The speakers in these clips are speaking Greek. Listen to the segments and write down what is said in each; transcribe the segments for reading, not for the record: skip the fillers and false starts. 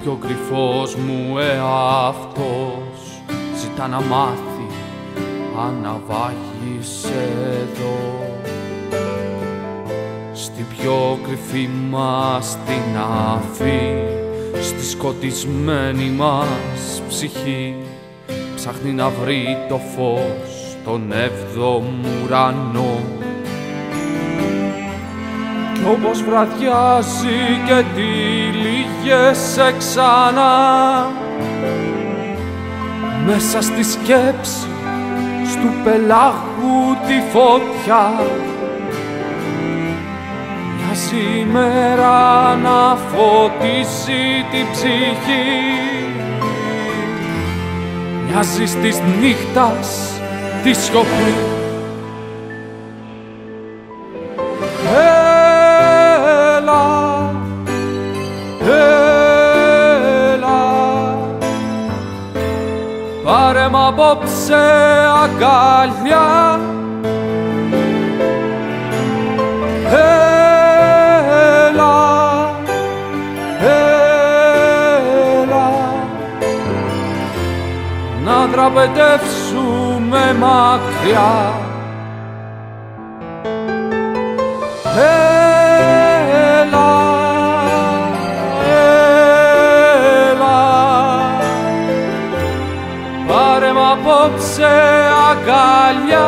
κι ο κρυφός μου εαυτός ζητά να μάθει αν ναυάγεις εδώ. Στην πιο κρυφή μας την αφή, στη σκοτισμένη μας ψυχή, ψάχνει να βρει το φως τον έβδομο ουρανό. Κι όπως βραδιάζει και τυλίγεσαι ξανά μέσα στη σκέψη στου πελάγου τη φωτιά, μοιάζει η μέρα να φωτίσει την ψυχή, μοιάζει στις νύχτας τη σιωπή. Πάρε μ' απόψε αγκαλιά, έλα, έλα, να δραπετεύσουμε μακριά. Πάρε μ' απόψε αγκαλιά,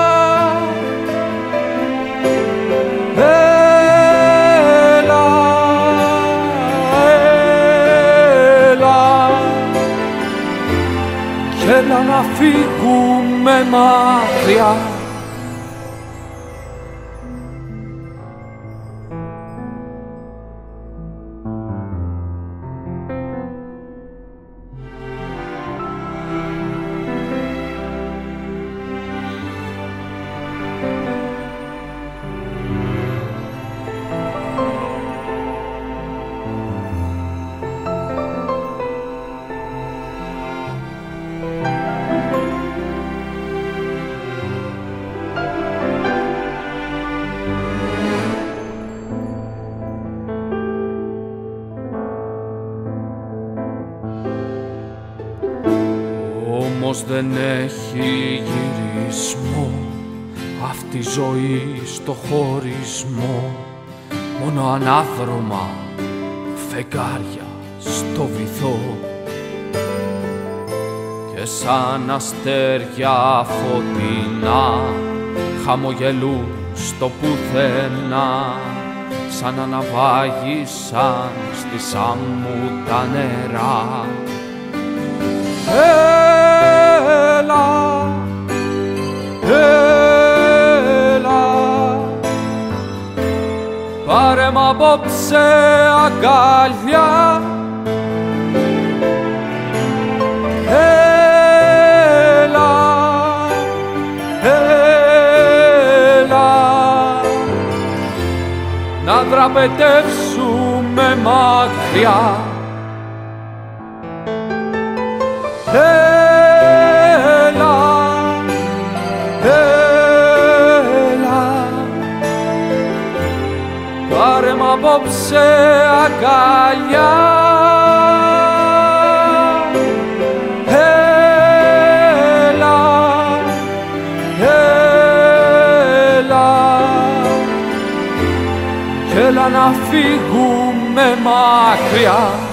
έλα, έλα, κι έλα να φύγουμε μακριά. Όμως δεν έχει γυρισμό αυτή η ζωή στο χωρισμό, μόνο ανάδρομα φεγγάρια στο βυθό και σαν αστέρια φωτεινά χαμογελούν στο πουθενά, σαν να ναυάγησαν στη Σάμμου τα νερά. Έλα, έλα, πάρε μ' απόψε αγκαλιά, έλα, έλα, να δραπετεύσουμε μακριά. Έλα, έλα, πάρε μ' απόψε αγκαλιά, έλα, έλα, κι έλα να φύγουμε μακριά.